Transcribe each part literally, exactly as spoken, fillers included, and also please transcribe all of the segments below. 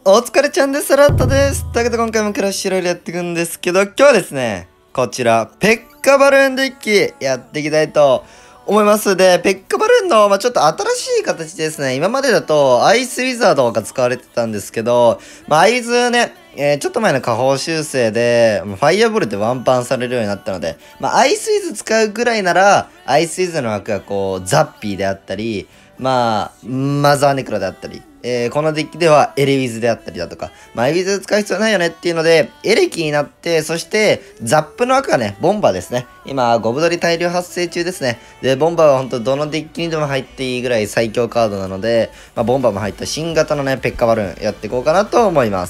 お疲れちゃんです。ラットです。というわけで今回もクラッシュロイヤルやっていくんですけど、今日はですね、こちら、ペッカバルーンデッキやっていきたいと思います。で、ペッカバルーンの、まあ、ちょっと新しい形ですね。今までだとアイスウィザードが使われてたんですけど、まあ、アイズね、えー、ちょっと前の下方修正で、ファイアボールでワンパンされるようになったので、まあ、アイスウィズ使うぐらいなら、アイスウィズの枠がこう、ザッピーであったり、まあ、マザーネクロであったり、えー、このデッキではエレウィズであったりだとか、まあ、エレウィズ使う必要ないよねっていうので、エレキになって、そして、ザップの枠がね、ボンバーですね。今、ゴブドリ大量発生中ですね。で、ボンバーは本当どのデッキにでも入っていいぐらい最強カードなので、まあ、ボンバーも入った新型のね、ペッカバルーンやっていこうかなと思います。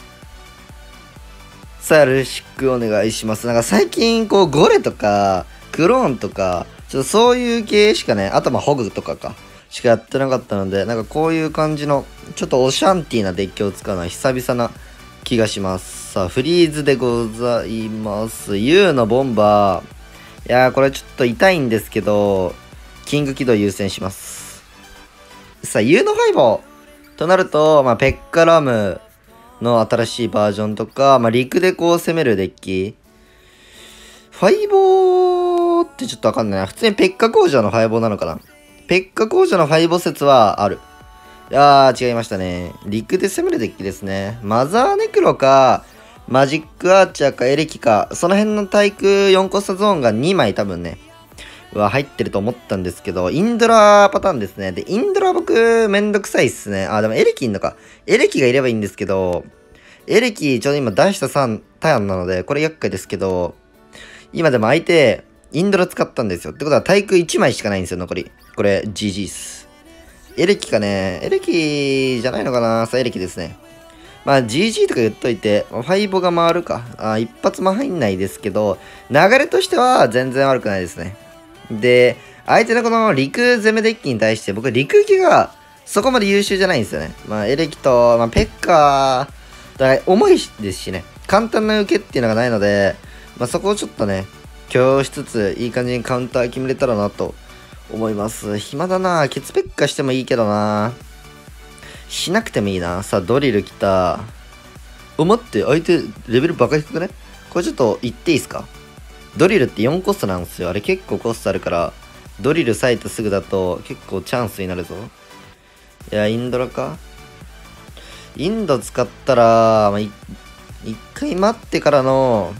さあ、よろしくお願いします。なんか最近、こう、ゴレとか、クローンとか、ちょっとそういう系しかね、あとまあ、ホグとかか。しかやってなかったので、なんかこういう感じの、ちょっとオシャンティーなデッキを使うのは久々な気がします。さあ、フリーズでございます。U のボンバー。いやー、これちょっと痛いんですけど、キング起動優先します。さあ、U のファイボーとなると、まあ、ペッカラムの新しいバージョンとか、まあ、陸でこう攻めるデッキ。ファイボーってちょっとわかんないな。普通にペッカ工場のファイボーなのかな。ペッカ工場のファイボ説はある。いやー、違いましたね。陸で攻めるデッキですね。マザーネクロか、マジックアーチャーかエレキか、その辺の対空よんコストゾーンがにまい多分ね、は入ってると思ったんですけど、インドラパターンですね。で、インドラ僕、めんどくさいっすね。あ、でもエレキいんのか。エレキがいればいいんですけど、エレキちょうど今出したさんターンなので、これ厄介ですけど、今でも相手、インドラ使ったんですよ。ってことは対空いちまいしかないんですよ、残り。これ、ジージー っす。エレキかね。エレキじゃないのかな。さあ、エレキですね。まあ、ジージー とか言っといて、ファイボが回るか。あ、一発も入んないですけど、流れとしては全然悪くないですね。で、相手のこの陸攻めデッキに対して、僕、陸行きがそこまで優秀じゃないんですよね。まあ、エレキと、まあ、ペッカー、だ重いですしね。簡単な受けっていうのがないので、まあ、そこをちょっとね、許容しつつ、いい感じにカウンター決めれたらなと思います。暇だな。ケツペッカしてもいいけどな。しなくてもいいな。さあ、ドリル来た。お、待って、相手、レベルバカ低くね？これちょっと言っていいですか？ドリルってよんコストなんですよ。あれ結構コストあるから、ドリル割いたすぐだと結構チャンスになるぞ。いや、インドラか？インド使ったら、まあ、一回待ってからの、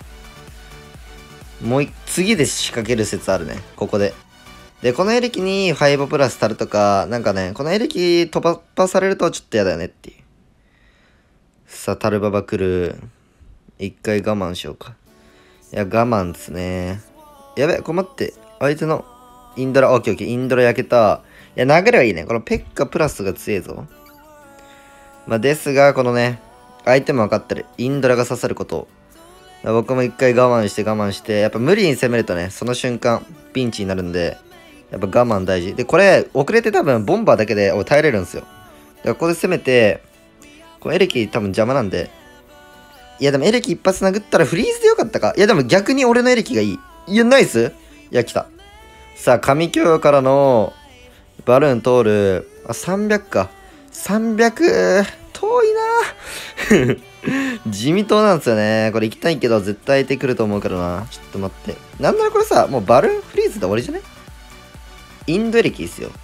もう次で仕掛ける説あるね。ここで。で、このエレキにファイボプラスタルとか、なんかね、このエレキ突破されるとちょっとやだよねっていう。さあ、タルババ来る。一回我慢しようか。いや、我慢ですね。やべ、これ待って。相手のインドラ、オッケーオッケー、インドラ焼けた。いや、流れはいいね。このペッカプラスが強いぞ。まあ、ですが、このね、相手も分かってる。インドラが刺さることを。僕も一回我慢して我慢して、やっぱ無理に攻めるとね、その瞬間、ピンチになるんで、やっぱ我慢大事。で、これ、遅れて多分、ボンバーだけで耐えれるんですよ。だからここで攻めて、このエレキ多分邪魔なんで。いや、でもエレキ一発殴ったらフリーズでよかったか。いや、でも逆に俺のエレキがいい。いや、ナイス。いや、来た。さあ、神京からの、バルーン通る。あ、さんびゃくか。さんびゃく、遠いな地味党なんですよね。これ行きたいけど、絶対相手来ると思うからな。ちょっと待って。なんならこれさ、もうバルーンフリーズで終わりじゃね？インドエレキですよ。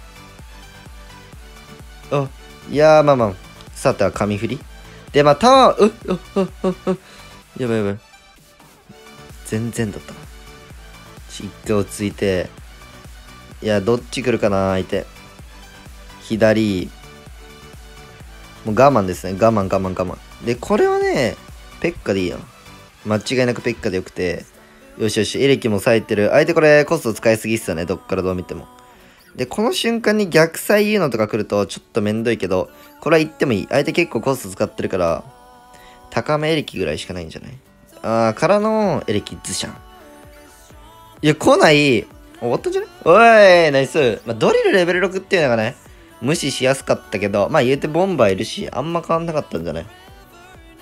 あ、いやー、まあまあ。さては神振り。で、まあ、タワー、うっ、うっ、うっ、うっ、うっ。やばいやばい。全然だったな。一回落ち着いて。いや、どっち来るかな、相手。左。もう我慢ですね。我慢我慢我慢。で、これはね、ペッカでいいよ。間違いなくペッカでよくて。よしよし、エレキも咲いてる。相手これコスト使いすぎっすよね。どっからどう見ても。で、この瞬間に逆サイ言うのとか来るとちょっとめんどいけど、これは言ってもいい。相手結構コスト使ってるから、高めエレキぐらいしかないんじゃない？あー、からのエレキズシャン。いや、来ない。終わったんじゃね？おい、ナイス。まあ、ドリルレベルろくっていうのがね、無視しやすかったけど、まあ言うてボンバーいるし、あんま変わんなかったんじゃない？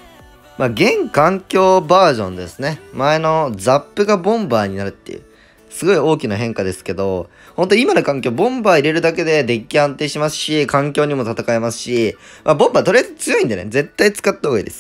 まあ現環境バージョンですね。前のザップがボンバーになるっていう。 すごい大きな変化ですけど、本当今の環境、ボンバー入れるだけでデッキ安定しますし、環境にも戦えますし、まあ、ボンバーとりあえず強いんでね、絶対使った方がいいです。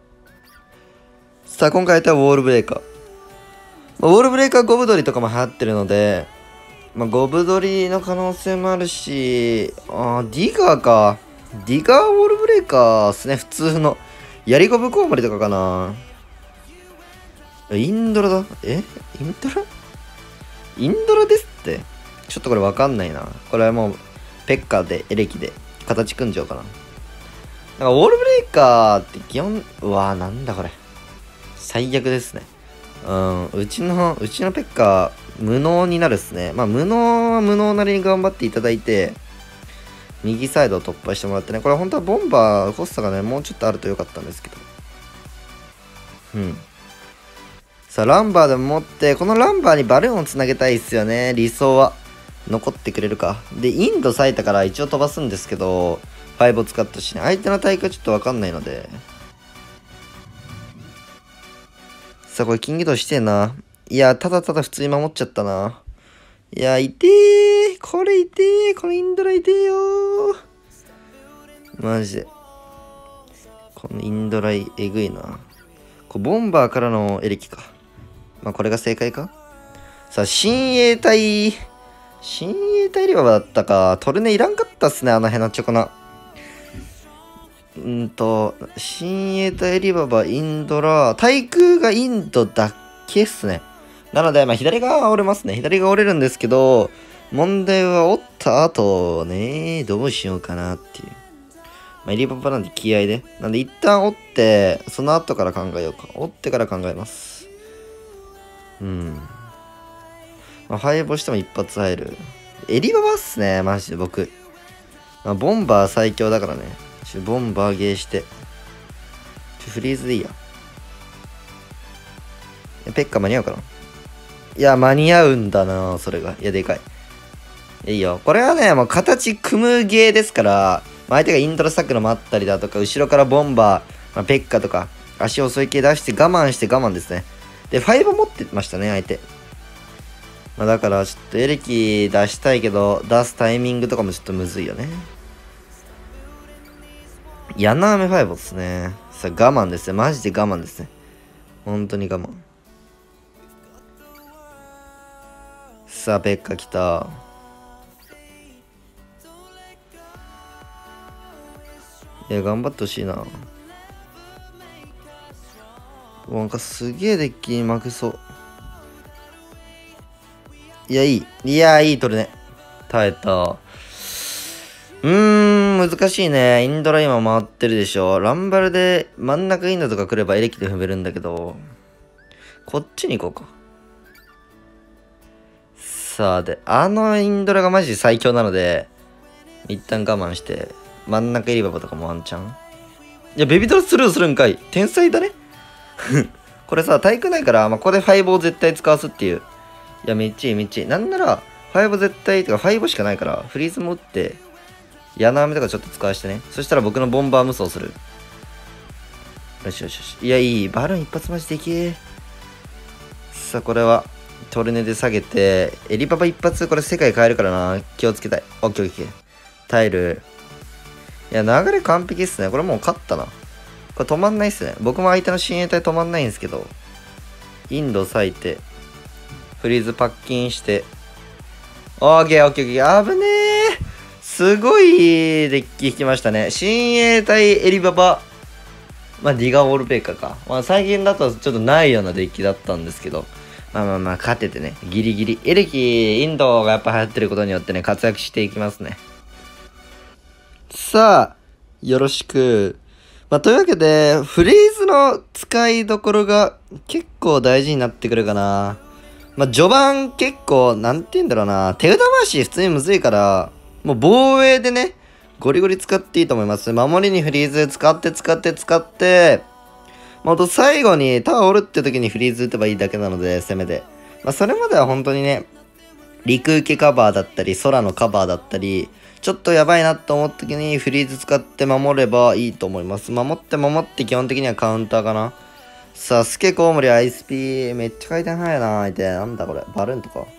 さあ、今回やったウォールブレーカー。まあ、ウォールブレーカーゴブドリとかも流行ってるので、まあ、ゴブドリの可能性もあるし、あーディガーか。ディガーウォールブレーカーっすね、普通の。ヤリゴブコウモリとかかな。インドラだ。えインドラインドラですって。ちょっとこれわかんないな。これはもう、ペッカーで、エレキで、形組んじゃおうかな。なんか、ウォールブレーカーって基本、うわーなんだこれ。最悪ですね。うん、うちの、うちのペッカー、無能になるっすね。まあ、無能は無能なりに頑張っていただいて、右サイドを突破してもらってね。これ本当はボンバー、コストがね、もうちょっとあるとよかったんですけど。うん。さあ、ランバーでも持って、このランバーにバルーンをつなげたいっすよね。理想は。残ってくれるか。で、インド咲いたから一応飛ばすんですけど、ファイブを使ったしね。相手の対価ちょっとわかんないので。さあ、これ金魚道してえな。いや、ただただ普通に守っちゃったな。いや、痛えー。これ痛えー。これインドラ痛えよー。マジで。このインドライ、えぐいな。こうボンバーからのエレキか。まあ、これが正解か。さあ、親衛隊。親衛隊リババだったか。トルネいらんかったっすね、あのヘナチョコな。うんと、親衛隊リババ、インドラ、対空がインドだけっすね。なので、まあ、左側は折れますね。左が折れるんですけど、問題は折った後ね、どうしようかなっていう。まあ、リババなんで気合で。なんで、一旦折って、その後から考えようか。折ってから考えます。うん。まあ、ファイブしても一発入る。エリババっすね、マジで僕。まあ、ボンバー最強だからね。ボンバーゲーして。フリーズでいいや。ペッカ間に合うかな。いや、間に合うんだな、それが。いや、でかい。いいよ。これはね、もう形組むゲーですから、相手がイントロサックのもあったりだとか、後ろからボンバー、まあ、ペッカとか、足遅い系出して我慢して我慢ですね。で、ファイブ持ってましたね、相手。まあ、だから、ちょっとエレキ出したいけど、出すタイミングとかもちょっとむずいよね。ヤナーメファイブですね。さあ、我慢ですね。マジで我慢ですね。本当に我慢。さあ、ペッカ来た。いや、頑張ってほしいな。なんかすげえデッキに負けそう。いや、いい。いや、いい、取るね。耐えた。うーん、難しいね。インドラ今回ってるでしょ。ランバルで真ん中インドとか来ればエレキで踏めるんだけど、こっちに行こうか。さあ、で、あのインドラがマジ最強なので、一旦我慢して、真ん中エリババとかもワンチャン。いや、ベビードラスルーするんかい。天才だね。これさ、体育ないから、まあ、ここでファイブを絶対使わすっていう。いや、めっちゃいい、めっちゃいい。なんなら、ファイブ絶対、てかファイブしかないから、フリーズも打って、ヤナーメとかちょっと使わしてね。そしたら僕のボンバー無双する。よしよしよし。いや、いい。バルーン一発マジでけえ。さあ、これは、トルネで下げて、エリパパ一発、これ世界変えるからな。気をつけたい。オッケーオッケー。タイル。いや、流れ完璧っすね。これもう勝ったな。これ止まんないっすね。僕も相手の親衛隊止まんないんですけど、インド割いて、フリーズパッキンして、オーケーオッケーオッケー。危ねえ。すごいデッキ引きましたね。親衛隊エリババ。まあ、ディガーウォールペーカーか。まあ、最近だとちょっとないようなデッキだったんですけど、まあまあまあ、勝ててね、ギリギリ。エレキ、インドがやっぱ流行ってることによってね、活躍していきますね。さあ、よろしく。まあ、というわけで、フレーズの使いどころが結構大事になってくるかな。まあ、序盤結構、なんて言うんだろうな。手札回し普通にむずいから、もう防衛でね、ゴリゴリ使っていいと思います。守りにフリーズ使って使って使って、まあ、と最後にタワー折るって時にフリーズ打てばいいだけなので、攻めで。まあ、それまでは本当にね、陸受けカバーだったり、空のカバーだったり、ちょっとやばいなと思った時にフリーズ使って守ればいいと思います。守って守って基本的にはカウンターかな。 さあ、スケコウモリ アイエスピー、めっちゃ回転早いなーって。なんだこれ、バルーンとか。う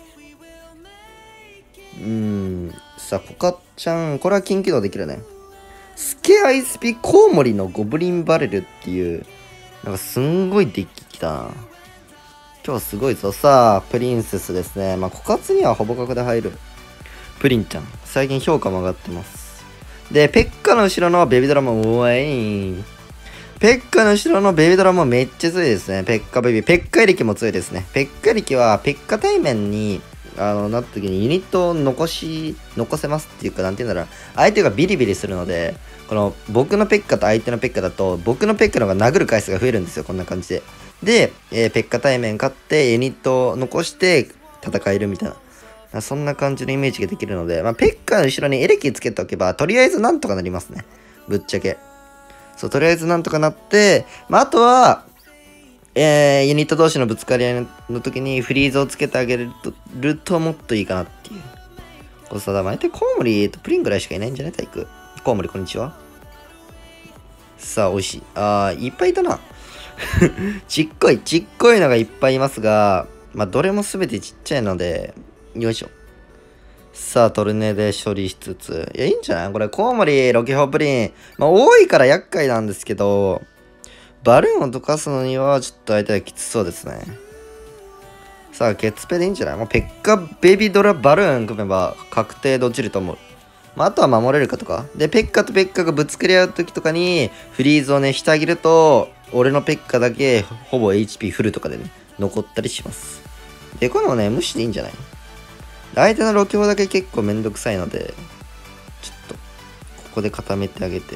ーん。さあ、コカちゃん、これは近畿道できるね。スケ アイエスピー コウモリのゴブリンバレルっていう、なんかすんごいデッキきたな。今日すごいぞ。さあ、プリンセスですね。まあ、枯渇にはほぼ角で入る。プリンちゃん。最近評価も上がってます。で、ペッカの後ろのベビドラも、うわい。ペッカの後ろのベビドラもめっちゃ強いですね。ペッカベビー。ペッカエリキも強いですね。ペッカエリキは、ペッカ対面に、あの、なった時にユニットを残し、残せますっていうか、なんて言うんだろう。相手がビリビリするので、この、僕のペッカと相手のペッカだと、僕のペッカの方が殴る回数が増えるんですよ。こんな感じで。で、えー、ペッカ対面勝って、ユニットを残して戦えるみたいな。そんな感じのイメージができるので、まあ、ペッカの後ろにエレキつけておけば、とりあえずなんとかなりますね。ぶっちゃけ。そう、とりあえずなんとかなって、まあ、あとは、えー、ユニット同士のぶつかり合いの時にフリーズをつけてあげると、るともっといいかなっていう。これさ、だ、まあ、コウモリとプリンぐらいしかいないんじゃない体育。コウモリこんにちは。さあ、美味しい。あー、いっぱいいたな。ちっこい、ちっこいのがいっぱいいますが、まあ、どれもすべてちっちゃいので、よいしょ。さあ、トルネで処理しつつ。いや、いいんじゃないこれ、コウモリ、ロケホプリン。まあ、多いから厄介なんですけど、バルーンを溶かすのには、ちょっと相手はきつそうですね。さあ、ケツペでいいんじゃないもうペッカベビドラバルーン組めば、確定で落ちると思う。まあ、あとは守れるかとか。で、ペッカとペッカがぶつかり合う時とかに、フリーズをね、してあげると、俺のペッカだけ、ほぼ エイチピー フルとかでね、残ったりします。で、このね、無視でいいんじゃない相手のロケホだけ結構めんどくさいので、ちょっと、ここで固めてあげて。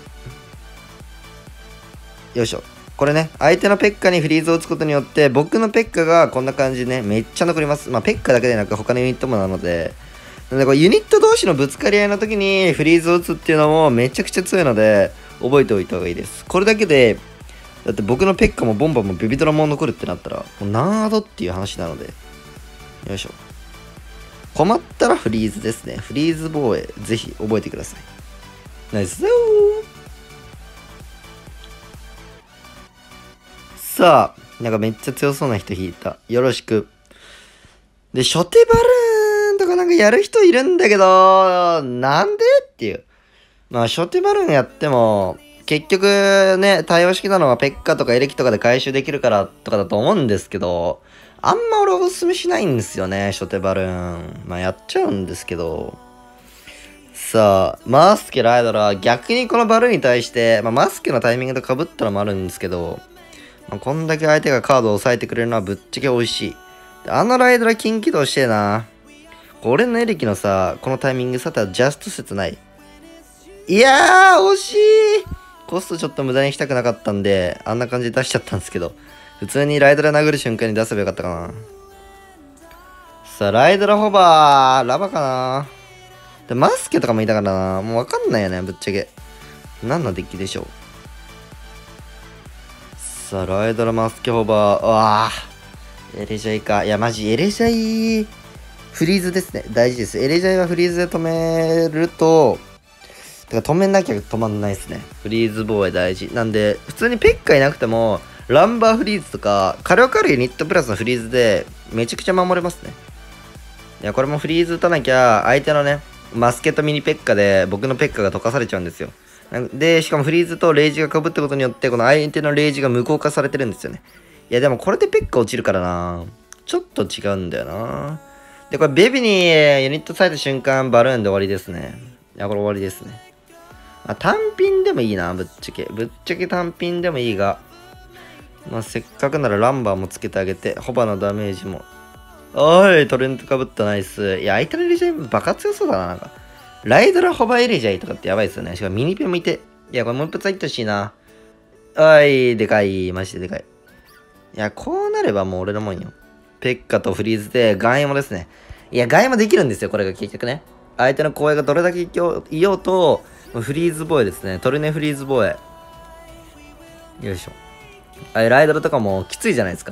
よいしょ。これね、相手のペッカにフリーズを打つことによって、僕のペッカがこんな感じでね、めっちゃ残ります。まあ、ペッカだけでなく他のユニットもなので、なのでこれユニット同士のぶつかり合いの時にフリーズを打つっていうのもめちゃくちゃ強いので、覚えておいた方がいいです。これだけで、だって僕のペッカもボンバもビビドラも残るってなったら、もうナードっていう話なので、よいしょ。困ったらフリーズですね。フリーズ防衛、ぜひ覚えてください。ナイスだよー。さあ、なんかめっちゃ強そうな人引いた。よろしく。で、初手バルーンとかなんかやる人いるんだけど、なんでっていう。まあ、初手バルーンやっても、結局ね、対応式なのはペッカとかエレキとかで回収できるからとかだと思うんですけど、あんま俺おすすめしないんですよね、初手バルーン。まあやっちゃうんですけど。さあ、マスケライドラ、逆にこのバルーンに対して、まあ、マスケのタイミングと被ったのもあるんですけど、まあ、こんだけ相手がカードを抑えてくれるのはぶっちゃけ美味しい。あのライドラ近畿道してえな。俺のエレキのさ、このタイミングさ、たらジャスト説ない。いやー、惜しいコストちょっと無駄にしたくなかったんで、あんな感じで出しちゃったんですけど、普通にライドラ殴る瞬間に出せばよかったかな。さあ、ライドラホバー、ラバかな。で、マスケとかもいたからな。もうわかんないよね、ぶっちゃけ。何のデッキでしょう。さあ、ライドラマスケホバー、うわー。エレジャイか。いや、マジ、エレジャイ、フリーズですね。大事です。エレジャイはフリーズで止めると、てか止めなきゃ止まんないですね。フリーズ防衛大事。なんで、普通にペッカいなくても、ランバーフリーズとか、火力あるユニットプラスのフリーズで、めちゃくちゃ守れますね。いや、これもフリーズ打たなきゃ、相手のね、マスケとミニペッカで、僕のペッカが溶かされちゃうんですよ。で、しかもフリーズとレイジが被ったことによって、この相手のレイジが無効化されてるんですよね。いや、でもこれでペッカ落ちるからな。ちょっと違うんだよな。で、これベビにユニットされた瞬間、バルーンで終わりですね。いや、これ終わりですね。まあ、単品でもいいな、ぶっちゃけ。ぶっちゃけ単品でもいいが、まあ、せっかくならランバーもつけてあげて、ホバのダメージも。おい、トレントかぶったナイス。いや、相手のエレジャイバカ強そうだな、なんか。ライドラホバエレジャイとかってやばいですよね。しかもミニペもいて。いや、これもう一発入ってほしいな。おい、でかい。マジででかい。いや、こうなればもう俺のもんよ。ペッカとフリーズでガンエモですね。いや、ガンエモできるんですよ、これが結局ね。相手の後衛がどれだけいようと、フリーズ防衛ですね。トルネフリーズ防衛。よいしょ。あれ、ライドラとかもきついじゃないですか。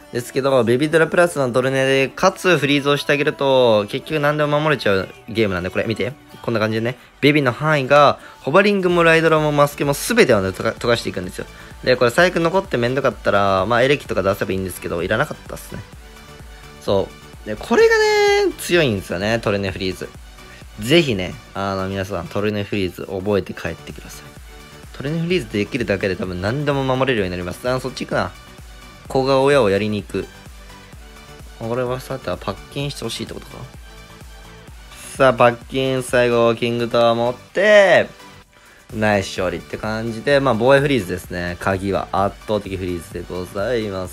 ですけど、ベビドラプラスのトルネで、かつフリーズをしてあげると、結局何でも守れちゃうゲームなんで、これ見て。こんな感じでね、ベビーの範囲が、ホバリングもライドラもマスケも全てをね、溶かしていくんですよ。で、これ最悪残ってめんどかったら、まあエレキとか出せばいいんですけど、いらなかったっすね。そう。で、これがね、強いんですよね、トルネフリーズ。ぜひね、あの、皆さん、トルネフリーズ覚えて帰ってください。トルネフリーズできるだけで多分何でも守れるようになります。あの、そっち行くな。子が親をやりに行く。俺はさてはパッキンしてほしいってことか。さあ、パッキン最後、キングタワー持って、ナイス勝利って感じで、まあ、防衛フリーズですね。鍵は圧倒的フリーズでございます。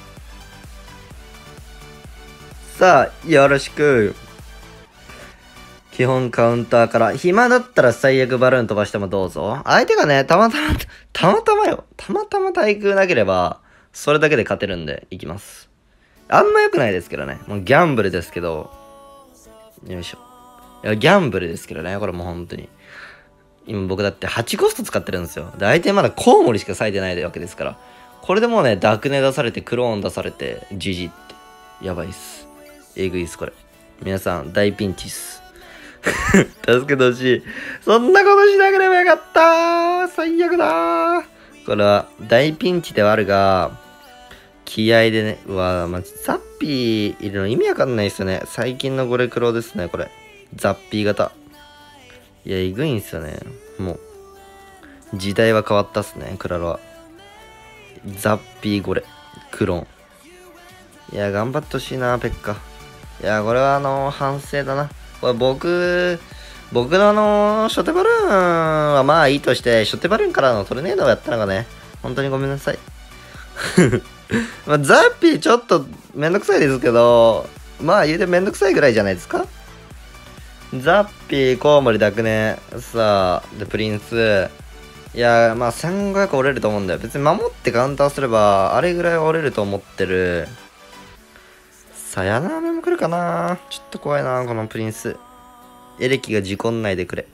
さあ、よろしく。基本カウンターから。暇だったら最悪バルーン飛ばしてもどうぞ。相手がね、たまたま、たまたまよ。たまたま対空なければ、それだけで勝てるんで、いきます。あんま良くないですけどね。もうギャンブルですけど。よいしょ。いや、ギャンブルですけどね。これもう本当に。今僕だってはちコスト使ってるんですよ。で、相手まだコウモリしか割いてないわけですから。これでもうね、ダクネ出されて、クローン出されて、ジジって。やばいっす。えぐいっす、これ。皆さん、大ピンチっす。助けてほしい。そんなことしなければよかったー。最悪だー。これは大ピンチではあるが、気合でね、うわー、まじ、ザッピーいるの意味わかんないっすよね。最近のゴレクロですね、これ。ザッピー型。いや、えぐいんすよね。もう、時代は変わったっすね、クラロは。ザッピーゴレ、クローン。いや、頑張ってほしいな、ペッカ。いや、これはあのー、反省だな。これ僕、僕のあのー、初手バルーンはまあいいとして、初手バルーンからのトルネードをやったのがね、本当にごめんなさい。まあ、ザッピーちょっとめんどくさいですけど、まあ言うてめんどくさいぐらいじゃないですか。ザッピー、コウモリ、ダクネ、さあ、で、プリンス。いや、まあせんごひゃく折れると思うんだよ。別に守ってカウンターすれば、あれぐらいは折れると思ってる。さやなめも来るかな。ちょっと怖いな、このプリンス。エレキが事故んないでくれ。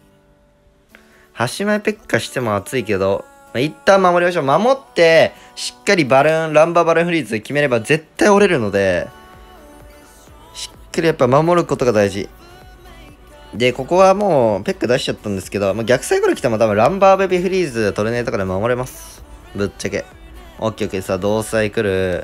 端前ペッカしても熱いけど、まあ、一旦守りましょう。守って、しっかりバルーン、ランバーバルーンフリーズ決めれば絶対折れるので、しっかりやっぱ守ることが大事。で、ここはもうペッカ出しちゃったんですけど、まあ、逆サイから来ても多分ランバーベビーフリーズ、トルネーとかで守れます。ぶっちゃけ。オッケーオッケー、さあ、同サイ来る。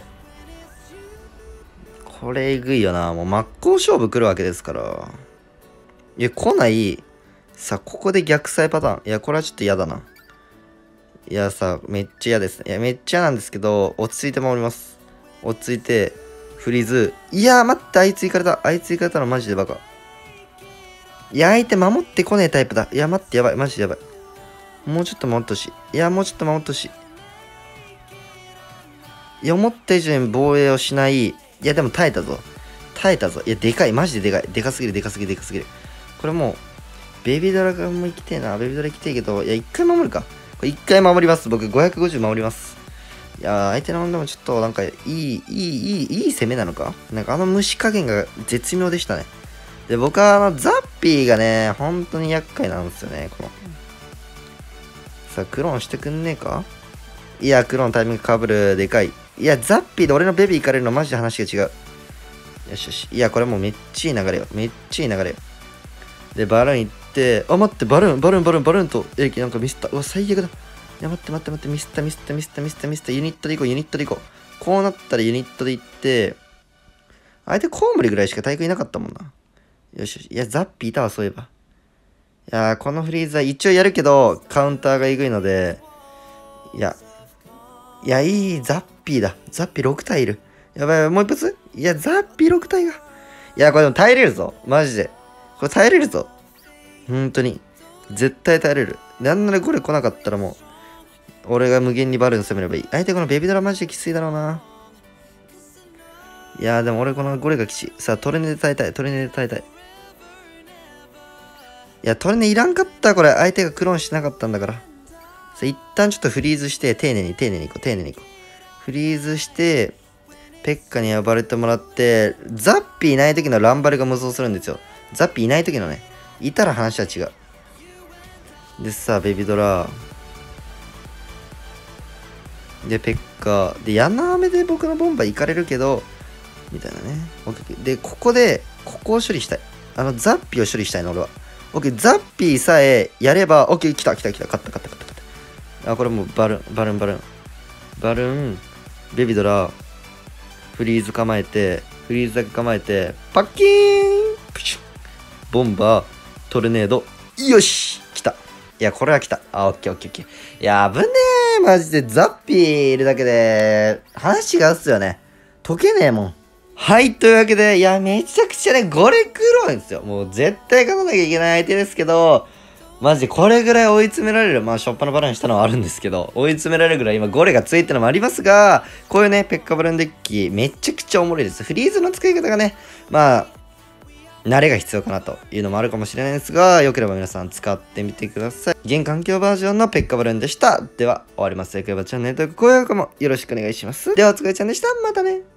これえぐいよな。もう真っ向勝負来るわけですから。いや、来ない。さあ、ここで逆サイパターン。いや、これはちょっと嫌だな。いや、さ、めっちゃ嫌ですね。いや、めっちゃ嫌なんですけど、落ち着いて守ります。落ち着いて、フリーズ。いや、待って、あいつ行かれた。あいつ行かれたのマジでバカ。いや、相手守ってこねえタイプだ。いや、待って、やばい。マジでやばい。もうちょっと守ってほしい。いや、もうちょっと守ってほしい。いや、思った以上に防衛をしない。いや、でも耐えたぞ。耐えたぞ。いや、でかい。マジででかい。でかすぎる、でかすぎる、でかすぎる。これもう、ベビードラガンも行きてえな。ベビードラ行きてえけど、いや、一回守るか。これ一回守ります。僕、ごひゃくごじゅう守ります。いやー、相手のでもちょっと、なんか、いい、いい、いい、いい攻めなのかなんか、あの虫加減が絶妙でしたね。で、僕は、あの、ザッピーがね、本当に厄介なんですよね、この。さあ、クローンしてくんねえかいや、クローンタイミングかぶる。でかい。いや、ザッピーで俺のベビー行かれるのマジで話が違う。よしよし。いや、これもうめっちゃいい流れよ。めっちゃいい流れよ。で、バルーン行って、あ、待って、バルーン、バルーン、バルーン、バルーンと、エレキなんかミスった。うわ、最悪だ。いや、待って待って待って、ミスった、ミスった、ミスった、ミスった、ミスった、ユニットで行こう、ユニットで行こう。こうなったらユニットで行って、相手コウモリぐらいしか対空いなかったもんな。よしよし。いや、ザッピーいたわ、そういえば。いやー、このフリーズは一応やるけど、カウンターがえぐいので、いや、いや、いい、ザッピーだ。ザッピーろく体いる。やばいやばい、もう一発いや、ザッピーろく体が。いや、これでも耐えれるぞ。マジで。これ耐えれるぞ。本当に。絶対耐えれる。なんならこれ来なかったらもう、俺が無限にバルーン攻めればいい。相手このベビドラマジできついだろうな。いやー、でも俺このゴレがきちい。さあ、トレネで耐えたい。トレネで耐えたい。いや、トレネいらんかった。これ。相手がクローンしなかったんだから。さあ、一旦ちょっとフリーズして、丁寧に丁寧にいこう。丁寧にいこう。フリーズして、ペッカに暴れてもらって、ザッピーいない時のランバルが無双するんですよ。ザッピーいない時のね。いたら話は違う。でさ、ベビドラ。 で、ペッカー。で、柳雨で僕のボンバー行かれるけど、みたいなね。オッケーオッケー。で、ここで、ここを処理したい。あの、ザッピーを処理したいの、俺は。オッケー、ザッピーさえやれば、オッケー、来た来た来た。勝った勝った勝った勝った。あ、これもうバルン、バルン、バルン。バルーン、ベビドラ、フリーズ構えて、フリーズだけ構えて、パッキーンプシュッボンバー、トルネード、よし来た。いや、これは来た。あ、オッケーオッケーオッケー。いや、危ねえ。マジでザッピーいるだけで、話違うっすよね。解けねえもん。はい、というわけで、いや、めちゃくちゃね、ゴレクロいんですよ。もう絶対勝たなきゃいけない相手ですけど、マジでこれぐらい追い詰められる。まあ、しょっぱなバランしたのはあるんですけど、追い詰められるぐらい今ゴレがついてるのもありますが、こういうね、ペッカバルンデッキ、めちゃくちゃおもろいです。フリーズの使い方がね、まあ、慣れが必要かなというのもあるかもしれないですが、よければ皆さん使ってみてください。現環境バージョンのペッカバルンでした。では、終わります。よければチャンネル登録、高評価もよろしくお願いします。では、お疲れちゃんでした。またね。